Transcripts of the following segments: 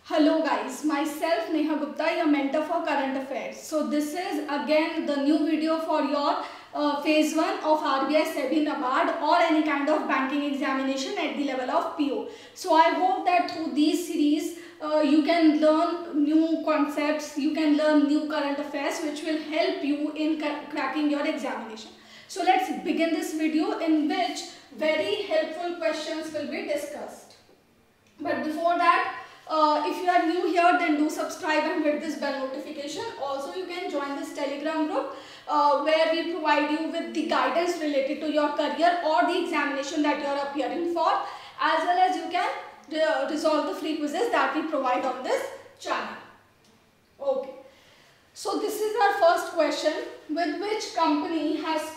Hello guys, myself Neha Gupta, your mentor for current affairs. So this is again the new video for your phase 1 of RBI SEBI NABARD or any kind of banking examination at the level of PO. So I hope that through these series you can learn new concepts, you can learn new current affairs which will help you in cracking your examination. So let's begin this video in which very helpful questions will be discussed. But before that, if you are new here, then do subscribe and hit this bell notification. Also, you can join this Telegram group where we provide you with the guidance related to your career or the examination that you are appearing for, as well as you can resolve the free quizzes that we provide on this channel. Okay. So this is our first question. With which company has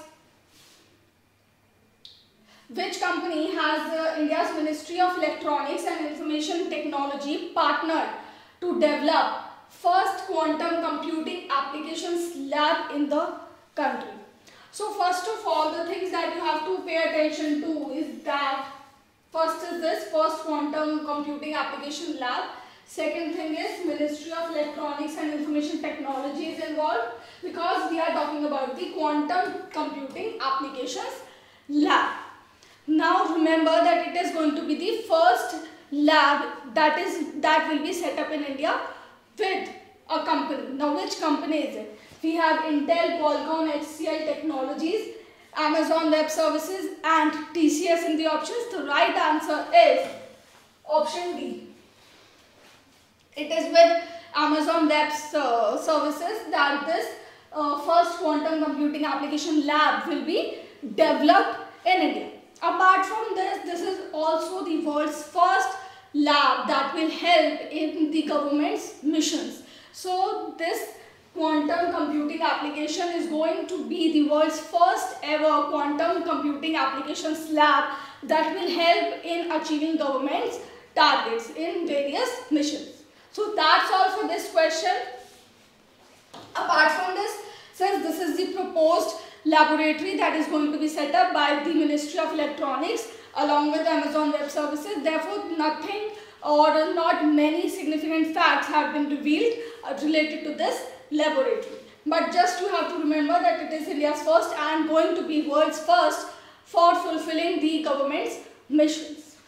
India's Ministry of Electronics and Information Technology partnered to develop first quantum computing applications lab in the country? So first of all, the things that you have to pay attention to is that first is this first quantum computing application lab. Second thing is Ministry of Electronics and Information Technology is involved because we are talking about the quantum computing applications lab. Now remember that it is going to be the first lab that will be set up in India with a company. Now which company is it? We have Intel, Qualcomm, HCL Technologies, Amazon Web Services and TCS in the options. The right answer is option D. It is with Amazon Web Services that this first quantum computing application lab will be developed in India. Apart from this, this is also the world's first lab that will help in the government's missions. So this quantum computing application is going to be the world's first ever quantum computing applications lab that will help in achieving government's targets in various missions. So that's all for this question. Apart from this, since this is the proposed laboratory that is going to be set up by the Ministry of Electronics along with Amazon Web Services, therefore nothing or not many significant facts have been revealed related to this laboratory. But just you have to remember that it is India's first and going to be world's first for fulfilling the government's missions.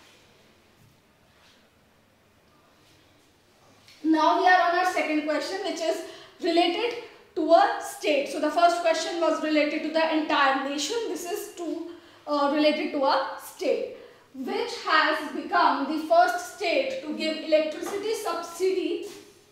Now we are on our second question, which is related to a state. So the first question was related to the entire nation. This is related to a state. Which has become the first state to give electricity subsidy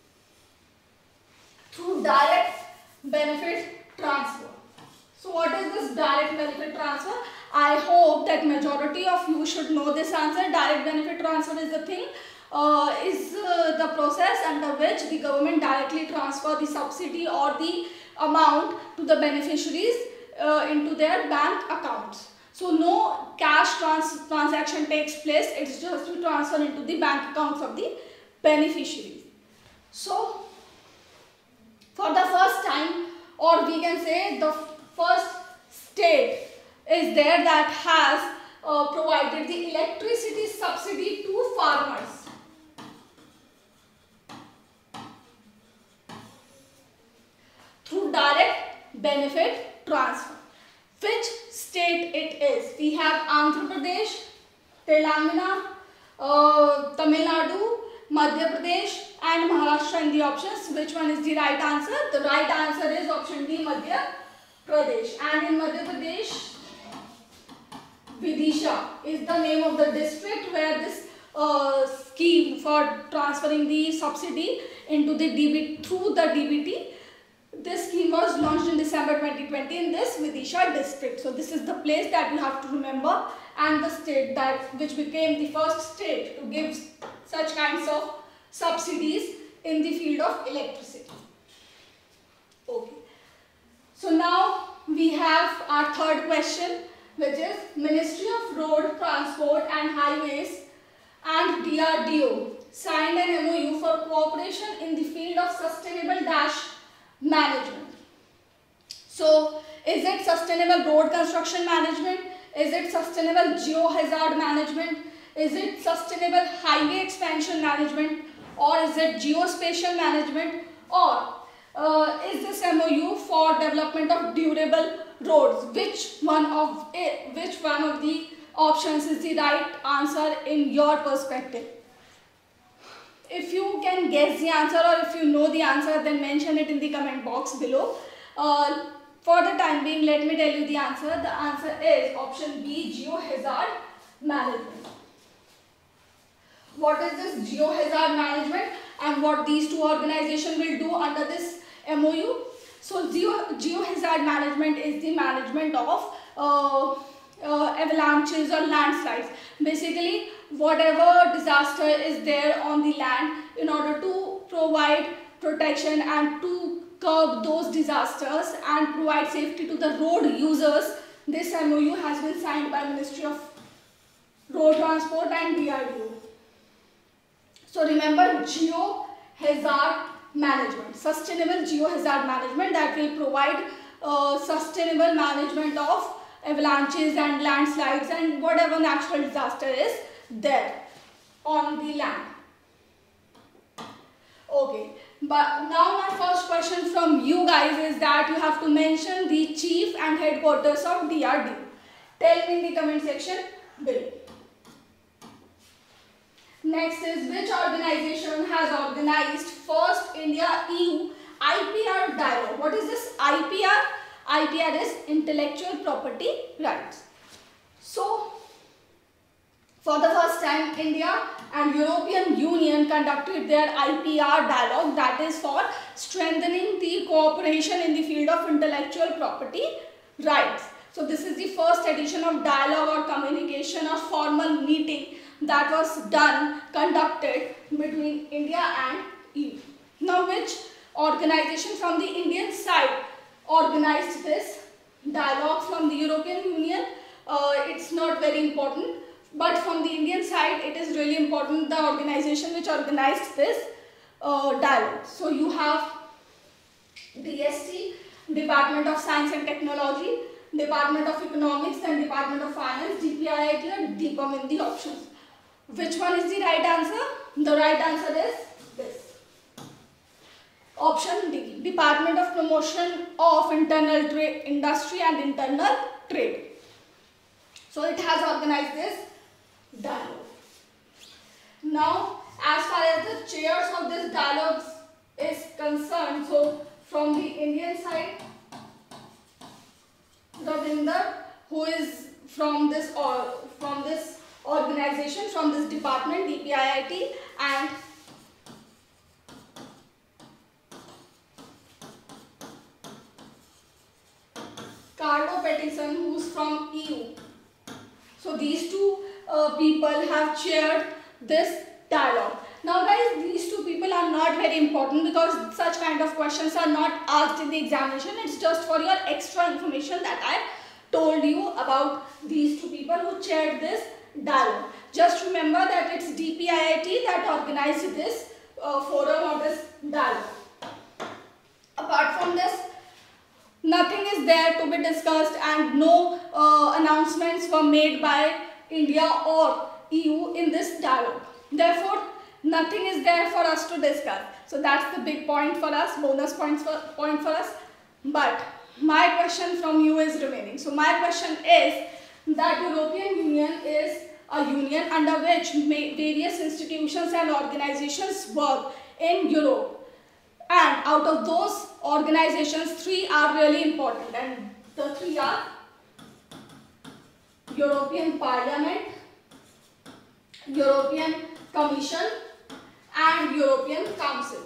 through direct benefit transfer? So what is this direct benefit transfer? I hope that majority of you should know this answer. Direct benefit transfer is the thing. The process under which the government directly transfer the subsidy or the amount to the beneficiaries into their bank accounts. So no cash transaction takes place, it's just to transfer into the bank accounts of the beneficiaries. So for the first time, or we can say the first state is there that has provided the electricity subsidy to farmers. Through direct benefit transfer. Which state it is? We have Andhra Pradesh, Telangana, Tamil Nadu, Madhya Pradesh and Maharashtra in the options. Which one is the right answer? The right answer is option D, Madhya Pradesh. And in Madhya Pradesh, Vidisha is the name of the district where this scheme for transferring the subsidy into the DBT through the DBT. This scheme was launched in December 2020 in this Vidisha district. So this is the place that you have to remember and the state which became the first state to give such kinds of subsidies in the field of electricity. Okay. So now we have our third question, which is Ministry of Road Transport and Highways and DRDO signed an MOU for cooperation in the field of sustainable management. So is it sustainable road construction management? Is it sustainable geohazard management? Is it sustainable highway expansion management? or is it geospatial management, or is this MOU for development of durable roads? Which one of the options is the right answer in your perspective? If you can guess the answer or if you know the answer, then mention it in the comment box below. For the time being, let me tell you the answer. The answer is option B, geohazard management. What is this geohazard management and what these two organizations will do under this MOU? So geohazard management is the management of avalanches or landslides. Basically, whatever disaster is there on the land, in order to provide protection and to curb those disasters and provide safety to the road users, this MOU has been signed by Ministry of Road Transport and DRDO. So remember, geohazard management, sustainable geohazard management, that will provide sustainable management of avalanches and landslides and whatever natural disaster is there on the land. Okay, but now my first question from you guys is that you have to mention the chief and headquarters of DRDO. Tell me in the comment section below. Next is, which organization has organized first India-EU IPR dialogue? What is this IPR? IPR is intellectual property rights. So, for the first time, India and European Union conducted their IPR dialogue, that is for strengthening the cooperation in the field of intellectual property rights. So, this is the first edition of dialogue or communication or formal meeting that was conducted between India and EU. Now, which organization from the Indian side organized this dialogue? From the European Union, it's not very important, but from the Indian side, it is really important, the organization which organized this dialogue. So, you have DST, Department of Science and Technology, Department of Economics and Department of Finance, DPIIT and DIPAM in the options. Which one is the right answer? The right answer is this. Option D, Department of Promotion of Internal Trade, Industry and Internal Trade. So it has organized this dialogue. Now, as far as the chairs of this dialogue is concerned, so from the Indian side, Ravinder, who is from this organization, from this department, DPIIT, and Carlo Peterson, who's from EU. So these two people have chaired this dialogue. Now guys, these two people are not very important because such kind of questions are not asked in the examination. It's just for your extra information that I told you about these two people who chaired this dialogue. Just remember that it's DPIIT that organized this forum or this dialogue. Apart from this, nothing is there to be discussed and no announcements were made by India or EU in this dialogue. Therefore, nothing is there for us to discuss. So that's the big point for us, bonus point for us. But my question from you is remaining. So my question is that European Union is a union under which various institutions and organizations work in Europe. And out of those organizations, 3 are really important. And the 3 are European Parliament, European Commission and European Council.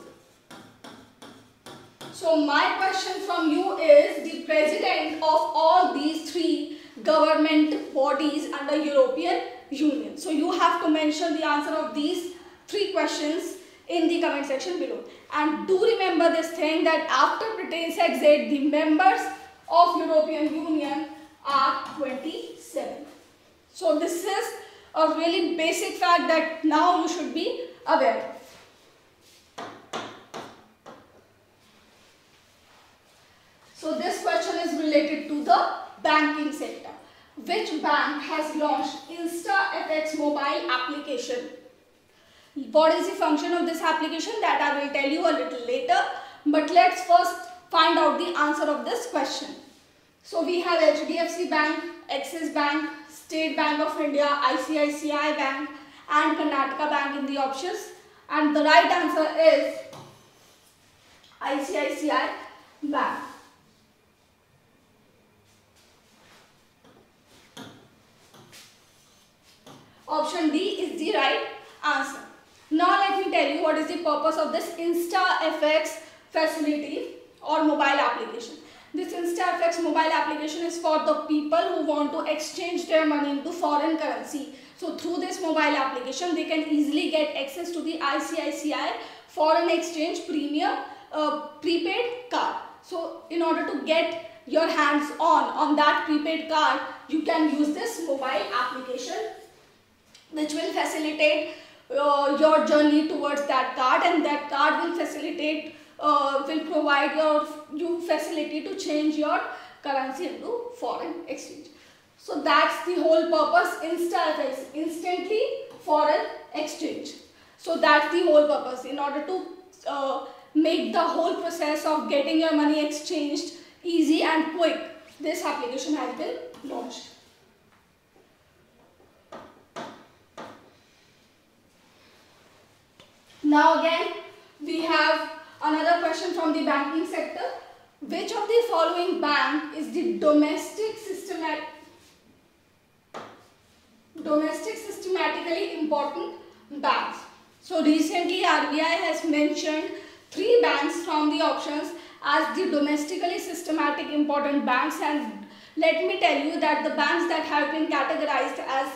So my question from you is the president of all these 3 government bodies under European Union. So you have to mention the answer of these 3 questions in the comment section below. And do remember this thing that after Britain's exit, the members of European Union are 27. So this is a really basic fact that now you should be aware of. So this question is related to the banking sector. Which bank has launched InstaFX mobile application? What is the function of this application? That I will tell you a little later. But let's first find out the answer of this question. So we have HDFC Bank, Axis Bank, State Bank of India, ICICI Bank and Karnataka Bank in the options. And the right answer is ICICI Bank. Option D is the right answer. Now let me tell you what is the purpose of this InstaFX facility or mobile application. This InstaFX mobile application is for the people who want to exchange their money into foreign currency. So through this mobile application, they can easily get access to the ICICI foreign exchange premium prepaid card. So in order to get your hands on that prepaid card, you can use this mobile application, which will facilitate your journey towards that card, and that card will facilitate will provide you facility to change your currency into foreign exchange. So that's the whole purpose. InstaFX, instantly foreign exchange. So that's the whole purpose. In order to make the whole process of getting your money exchanged easy and quick, this application has been launched. Now again, we have another question from the banking sector. Which of the following bank is the domestic systematically important banks? So recently RBI has mentioned 3 banks from the options as the domestically systematic important banks, and let me tell you that the banks that have been categorized as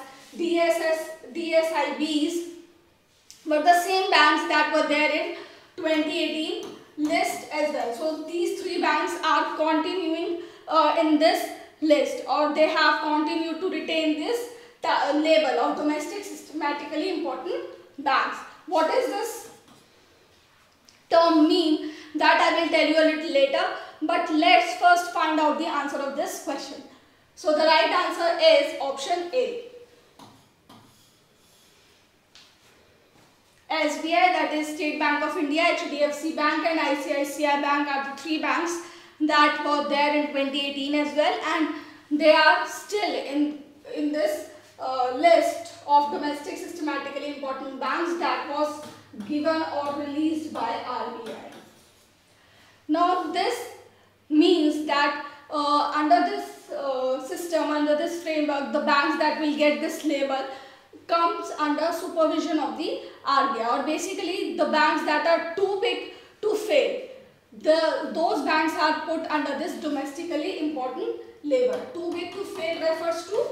DSIBs were the same banks that were there in 2018 list as well. So these 3 banks are continuing in this list, or they have continued to retain this label of domestic systematically important banks. What does this term mean? That I will tell you a little later, but let's first find out the answer of this question. So the right answer is option A. SBI, that is State Bank of India, HDFC Bank and ICICI Bank are the 3 banks that were there in 2018 as well, and they are still in this list of domestic systematically important banks that was given or released by RBI. Now this means that under this system, under this framework, the banks that will get this label comes under supervision of the RBI, or basically the banks that are too big to fail. Those banks are put under this domestically important label. Too big to fail refers to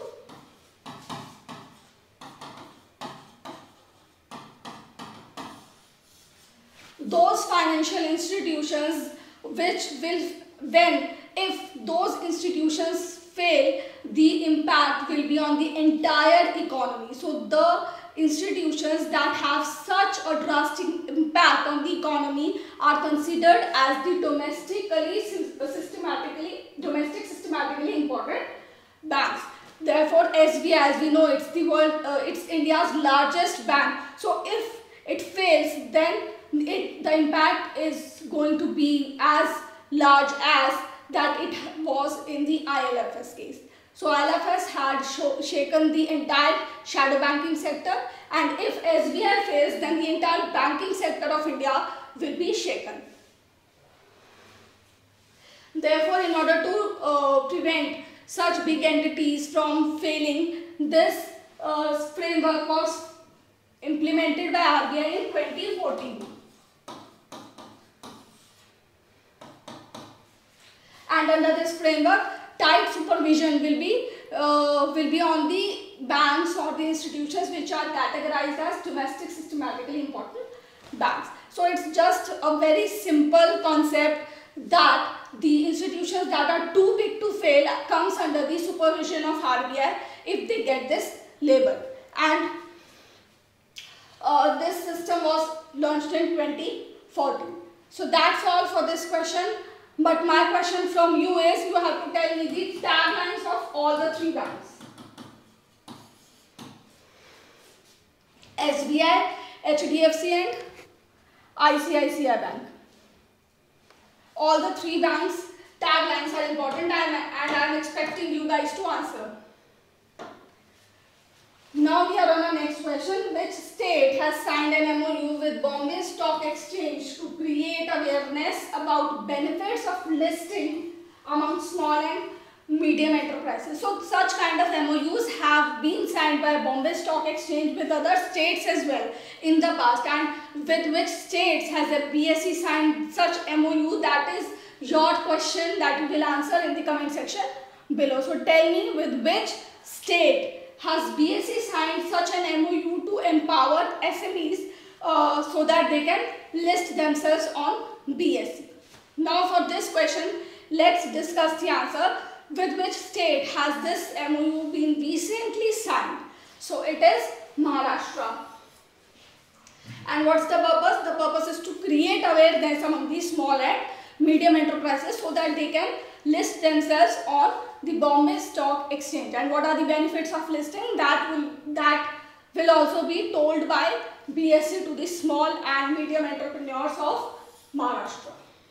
those financial institutions which will, if those institutions fail, the impact will be on the entire economy. So the institutions that have such a drastic impact on the economy are considered as the domestic systematically important banks. Therefore, SBI, as we know, it's India's largest bank. So if it fails, then the impact is going to be as large as that it was in the IL&FS case. So IL&FS had shaken the entire shadow banking sector, and if SBI fails, then the entire banking sector of India will be shaken. Therefore, in order to prevent such big entities from failing, this framework was implemented by RBI in 2014. And under this framework, tight supervision will be on the banks or the institutions which are categorized as domestic systematically important banks. So it's just a very simple concept that the institutions that are too big to fail comes under the supervision of RBI if they get this label. And this system was launched in 2014. So that's all for this question. But my question from you is, you have to tell me the taglines of all the 3 banks. SBI, HDFC and ICICI Bank. All the three banks taglines are important, and I am expecting you guys to answer. Now we are on our next question. Which state has signed an MOU with Bombay Stock Exchange to create awareness about benefits of listing among small and medium enterprises? So such kind of MOUs have been signed by Bombay Stock Exchange with other states as well in the past. And with which states has a BSE signed such MOU? That is your question that you will answer in the comment section below. So tell me, with which state has BSE signed such an MOU to empower SMEs so that they can list themselves on BSE? Now for this question, let's discuss the answer. With which state has this MOU been recently signed? So it is Maharashtra. And what's the purpose? The purpose is to create awareness among these small and medium enterprises so that they can list themselves on the Bombay Stock Exchange. And what are the benefits of listing? That will also be told by BSE to the small and medium entrepreneurs of Maharashtra.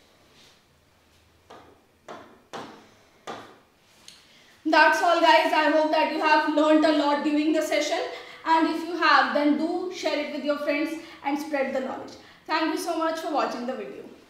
That's all guys. I hope that you have learned a lot during the session, and if you have, then do share it with your friends and spread the knowledge. Thank you so much for watching the video.